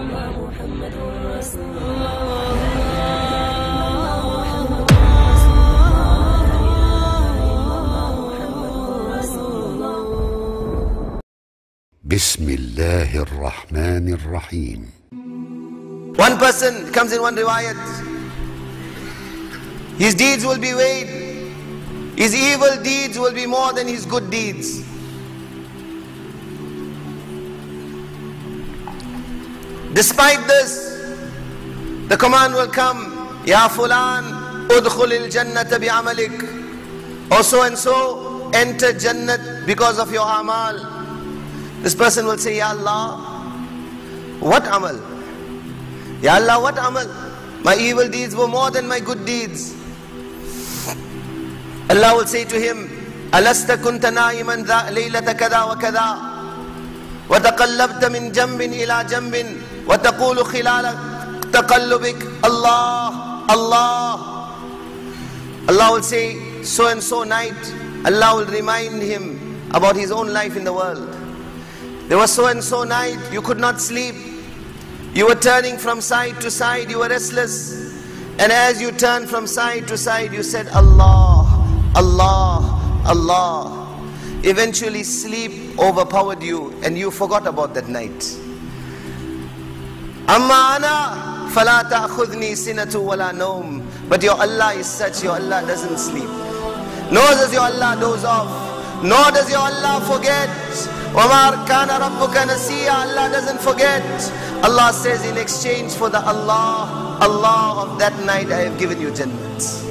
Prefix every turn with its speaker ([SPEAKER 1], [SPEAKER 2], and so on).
[SPEAKER 1] بسم الله الرحمن الرحيم.
[SPEAKER 2] One person comes in one riwayat, his deeds will be weighed, his evil deeds will be more than his good deeds. Despite this, the command will come, Ya Fulan, udkhulil jannata bi'amalik. Or so and so, enter Jannat because of your amal. This person will say, Ya Allah, what amal? Ya Allah, what amal? My evil deeds were more than my good deeds. Allah will say to him, Alasta kunta na'iman laylata kada wa kada wa taqallabta min jambin ila jambin wa taqulu khilala taqallubik Allah, Allah. Allah will say, so and so night, Allah will remind him about his own life in the world. There was so and so night, you could not sleep. You were turning from side to side, you were restless. And as you turned from side to side, you said, Allah, Allah, Allah. Eventually sleep overpowered you and you forgot about that night. Amma ana fala ta'khudhni sinatu wala nawm. But your Allah is such, your Allah doesn't sleep. Nor does your Allah doze off. Nor does your Allah forget. وَمَا كَانَ رَبُّكَ نَسِيًّا. Allah doesn't forget. Allah says, in exchange for the Allah of that night, I have given you Jannat.